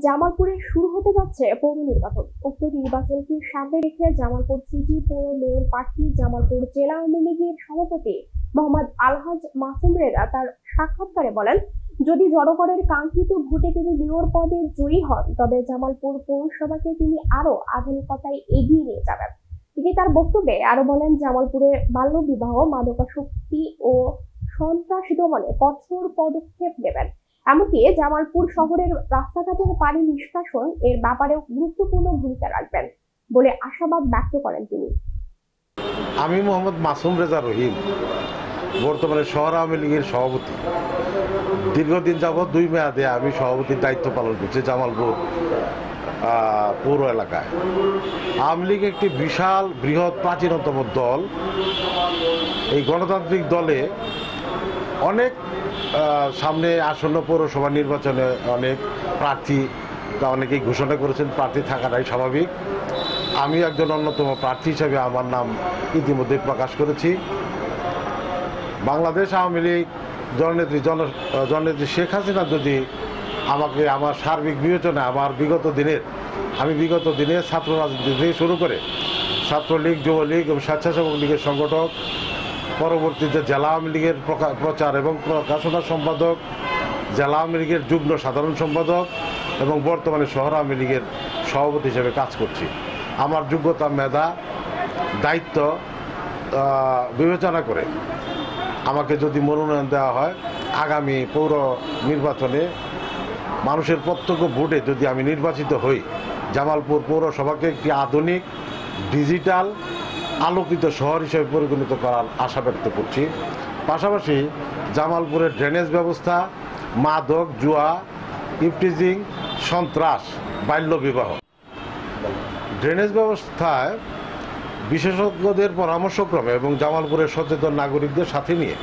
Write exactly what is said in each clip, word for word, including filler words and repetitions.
জামালপুরে শুরু হতে যাচ্ছে পৌর নির্বাচন। উক্ত নির্বাচনকে সামনে রেখে জামালপুর সিটি পৌর মেয়র প্রার্থী জামালপুর জেলা আওয়ামী লীগের সভাপতি মোহাম্মদ আলহাজ মাসুম রেজা তার সাক্ষাৎকারে বলেন, যদি জনগণের কাঙ্ক্ষিত ভোটে তিনি মেয়র পদে জয়ী হন তবে জামালপুর পৌরসভাকে তিনি আরো আধুনিকতায় এগিয়ে নিয়ে যাবেন। তিনি তার বক্তব্যে আরো বলেন, জামালপুরে বাল্য বিবাহ, মাদকাসক্তি ও সন্ত্রাস দমনে কঠোর পদক্ষেপ নেবেন। এমনকি জামালপুর শহরের রাস্তাঘাটের পানি নিষ্কাশন এর ব্যাপারেও গুরুত্বপূর্ণ ভূমিকা রাখবেন বলে আশাবাদ ব্যক্ত করেন তিনি। আমি মোহাম্মদ মাসুম রেজা রহিম, বর্তমানে শহর আওয়ামী লীগের সভাপতি। দীর্ঘদিন যাবৎ দুই মেয়াদে আমি সভাপতির দায়িত্ব পালন করছি জামালপুর পৌর এলাকায়। আওয়ামী লীগ একটি বিশাল বৃহৎ প্রাচীনতম দল। এই গণতান্ত্রিক দলে অনেক সামনে আসন্ন পৌরসভা নির্বাচনে অনেক প্রার্থী অনেকেই ঘোষণা করেছেন, প্রার্থী থাকাটাই স্বাভাবিক। আমি একজন অন্যতম প্রার্থী হিসেবে আমার নাম ইতিমধ্যে প্রকাশ করেছি। বাংলাদেশ আওয়ামী লীগ জননেত্রী জন জননেত্রী শেখ হাসিনা যদি আমাকে আমার সার্বিক বিবেচনায় আমার বিগত দিনের আমি বিগত দিনে ছাত্র রাজনীতি থেকে শুরু করে ছাত্রলীগ, যুবলীগ এবং স্বেচ্ছাসেবক লীগের সংগঠক, পরবর্তীতে জেলা আওয়ামী লীগের প্রচার এবং প্রকাশনা সম্পাদক, জেলা আওয়ামী লীগের যুগ্ম সাধারণ সম্পাদক এবং বর্তমানে শহর আওয়ামী লীগের সভাপতি হিসেবে কাজ করছি। আমার যোগ্যতা, মেধা, দায়িত্ব বিবেচনা করে আমাকে যদি মনোনয়ন দেওয়া হয়, আগামী পৌর নির্বাচনে মানুষের প্রত্যক্ষ ভোটে যদি আমি নির্বাচিত হই, জামালপুর পৌরসভাকে একটি আধুনিক, ডিজিটাল, আলোকিত শহর হিসেবে পরিগণিত করার আশা ব্যক্ত করছি। পাশাপাশি জামালপুরের ড্রেনেজ ব্যবস্থা, মাদক, জুয়া, ইফটিজিং, সন্ত্রাস, বাল্যবিবাহ, ড্রেনেজ ব্যবস্থায় বিশেষজ্ঞদের পরামর্শক্রমে এবং জামালপুরের সচেতন নাগরিকদের সাথে নিয়ে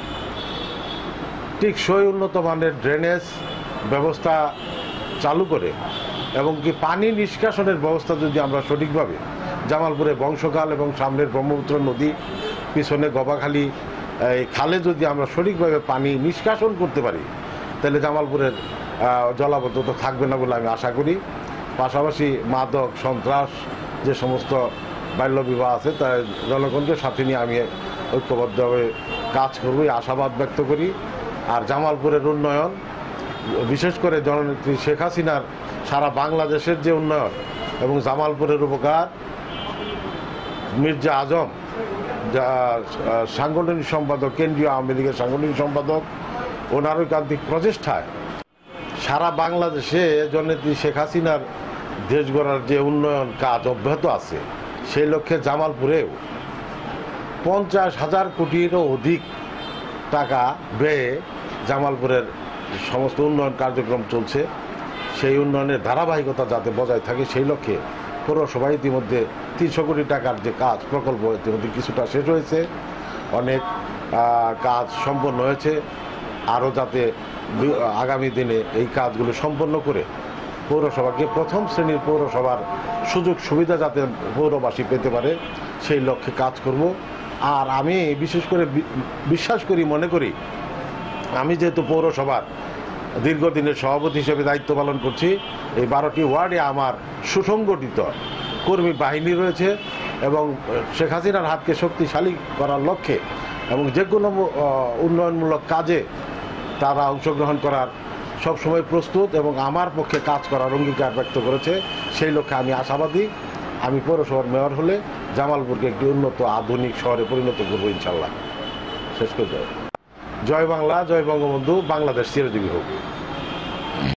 টেকসই উন্নত মানের ড্রেনেজ ব্যবস্থা চালু করে এবং কি পানি নিষ্কাশনের ব্যবস্থা যদি আমরা সঠিকভাবে জামালপুরে বংশকাল এবং সামনের ব্রহ্মপুত্র নদী, পিছনে গবাখালী এই খালে যদি আমরা সঠিকভাবে পানি নিষ্কাশন করতে পারি, তাহলে জামালপুরের জলাবদ্ধতা থাকবে না বলে আমি আশা করি। পাশাপাশি মাদক, সন্ত্রাস, যে সমস্ত বাল্যবিবাহ আছে তা জনগণকে সাথে নিয়ে আমি ঐক্যবদ্ধভাবে কাজ করব, আশাবাদ ব্যক্ত করি। আর জামালপুরের উন্নয়ন, বিশেষ করে জননেত্রী শেখ হাসিনার সারা বাংলাদেশের যে উন্নয়ন এবং জামালপুরের উপকার, মির্জা আজম সাংগঠনিক সম্পাদক, কেন্দ্রীয় আওয়ামী লীগের সাংগঠনিক সম্পাদক, ওনার ঐকান্তিক প্রচেষ্টায় সারা বাংলাদেশে জননেত্রী শেখ হাসিনার দেশ গড়ার যে উন্নয়ন কাজ অব্যাহত আছে, সেই লক্ষ্যে জামালপুরেও পঞ্চাশ হাজার কোটিরও অধিক টাকা ব্যয়ে জামালপুরের সমস্ত উন্নয়ন কার্যক্রম চলছে। সেই উন্নয়নের ধারাবাহিকতা যাতে বজায় থাকে সেই লক্ষ্যে পৌরসভা ইতিমধ্যে তিনশো কোটি টাকার যে কাজ প্রকল্প ইতিমধ্যে কিছুটা শেষ হয়েছে, অনেক কাজ সম্পন্ন হয়েছে। আরও যাতে আগামী দিনে এই কাজগুলো সম্পন্ন করে পৌরসভাকে প্রথম শ্রেণীর পৌরসভার সুযোগ সুবিধা যাতে পৌরবাসী পেতে পারে সেই লক্ষ্যে কাজ করব। আর আমি বিশেষ করে বিশ্বাস করি, মনে করি, আমি যেহেতু পৌরসভার দীর্ঘদিনের সভাপতি হিসেবে দায়িত্ব পালন করছি, এই বারোটি ওয়ার্ডে আমার সুসংগঠিত কর্মী বাহিনী রয়েছে এবং শেখ হাসিনার হাতকে শক্তিশালী করার লক্ষ্যে এবং যে কোনো উন্নয়নমূলক কাজে তারা অংশগ্রহণ করার সবসময় প্রস্তুত এবং আমার পক্ষে কাজ করার অঙ্গীকার ব্যক্ত করেছে। সেই লক্ষ্যে আমি আশাবাদী, আমি পৌরসভার মেয়র হলে জামালপুরকে একটি উন্নত আধুনিক শহরে পরিণত করবো ইনশাল্লাহ। শেষ করে জয় বাংলা, জয় বঙ্গবন্ধু, বাংলাদেশ চিরজীবী হোক।